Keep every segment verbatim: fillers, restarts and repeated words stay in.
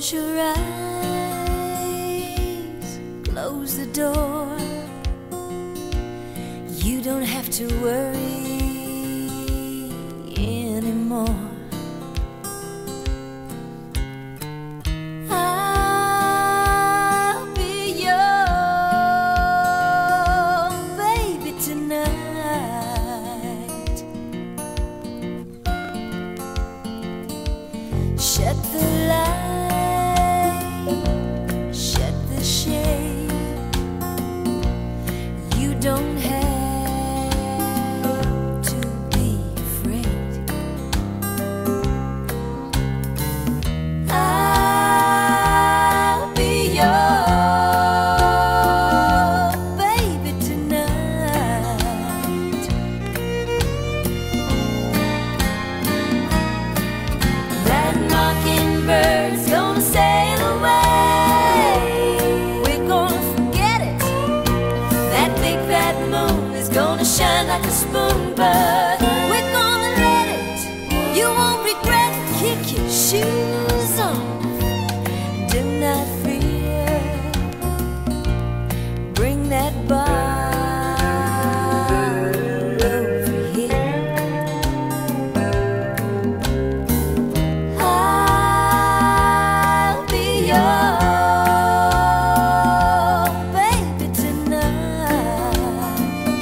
Close your eyes, close the door. You don't have to worry anymore. I'll be your baby tonight. Shut the light, shut the shade. You don't have to be afraid. I'll be your baby tonight. That mockingbird's gonna sail away. We're gonna forget it. That big fat moon is gonna shine like a spoon, but we're gonna let it. You won't regret it. Kick your shoes off. Do not fear. Bring that bottle over here. I'll be your baby tonight.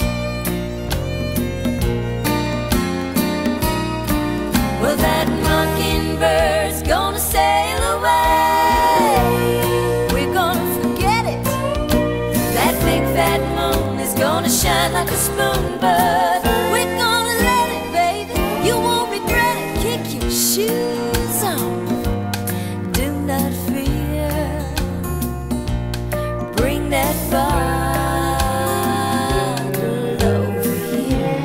Well, that mockingbird's gonna sail away. We're gonna forget it. That big fat moon is gonna shine like a spoon, but we're gonna let it, baby. You won't regret it. Kick your shoes off. Do not fear. Bring that bottle over here.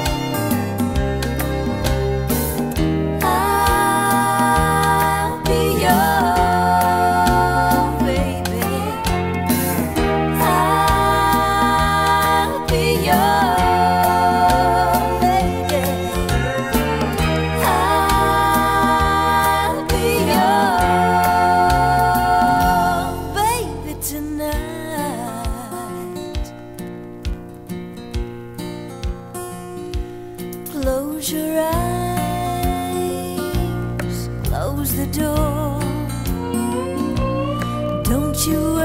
I'll be your baby. I'll be your lady. I'll be your baby tonight. Close your eyes, close the door. Don't you